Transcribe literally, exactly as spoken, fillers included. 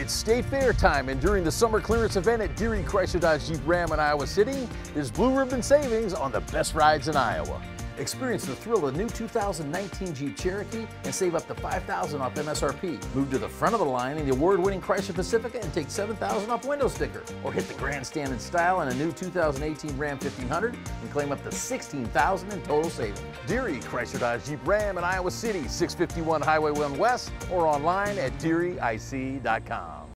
It's State Fair time, and during the summer clearance event at Deery Chrysler Dodge Jeep Ram in Iowa City, there's blue ribbon savings on the best rides in Iowa. Experience the thrill of the new two thousand nineteen Jeep Cherokee and save up to five thousand dollars off M S R P. Move to the front of the line in the award-winning Chrysler Pacifica and take seven thousand dollars off window sticker. Or hit the grandstand in style in a new two thousand eighteen Ram fifteen hundred and claim up to sixteen thousand dollars in total savings. Deery Chrysler Dodge Jeep Ram in Iowa City, six fifty-one Highway one West, or online at deery I C dot com.